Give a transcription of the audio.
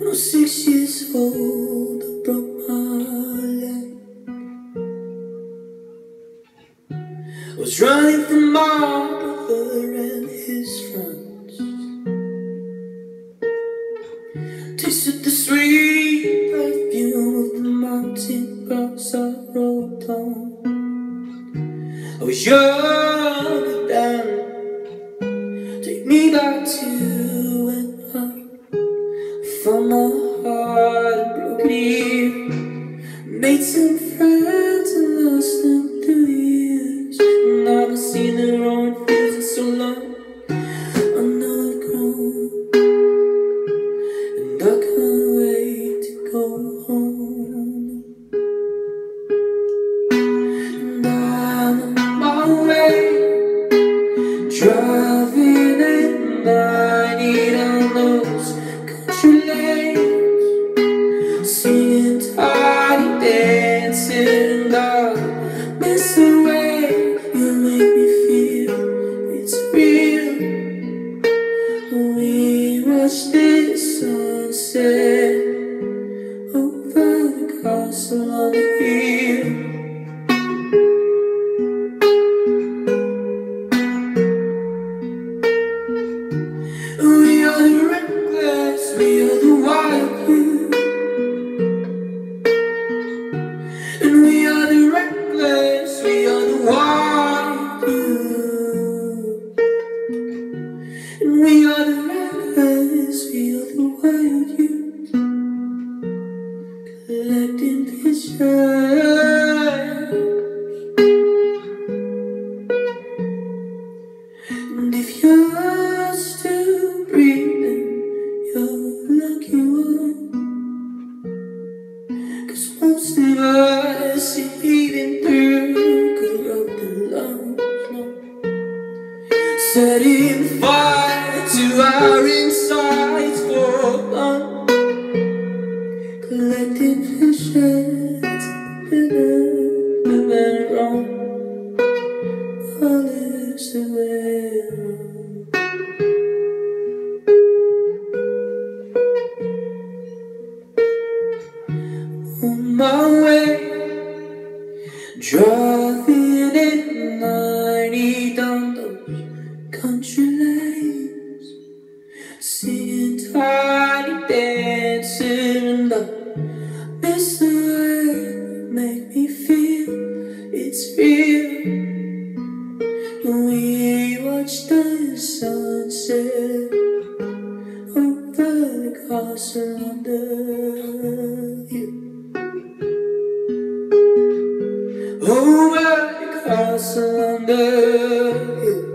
When I was 6 years old, I broke my leg. I was running from my brother and his friends. Tasted the sweet perfume of the mountain grass I rode on. I was young then. Take me back to when I found my heart and broke it here. Made some friends and lost them through the years. And I haven't seen their own fields in so long. I know I've grown, and I can't wait to go home. And I'm on my way, driving at 90 down those country lanes, singing tiny dancing, and I miss the way you make me feel it's real. We watch this sunset over the castle on the hill. We are the reckless, we are the wild youth, and we are the reckless, we are the wild youth, and we are the reckless, we are the wild youth, collecting pictures. And if you're still breathing, you're a lucky one, 'cause most of us are heaving through corrupted lungs, setting fire to our insides for fun, collecting visions, living wrong, all is the way wrong. On my way, driving at 90 down those country lanes, singing tiny dancing, and I miss the way you make me feel it's real. We watch the sunset over the castle on the hill. Over the castle on the hill.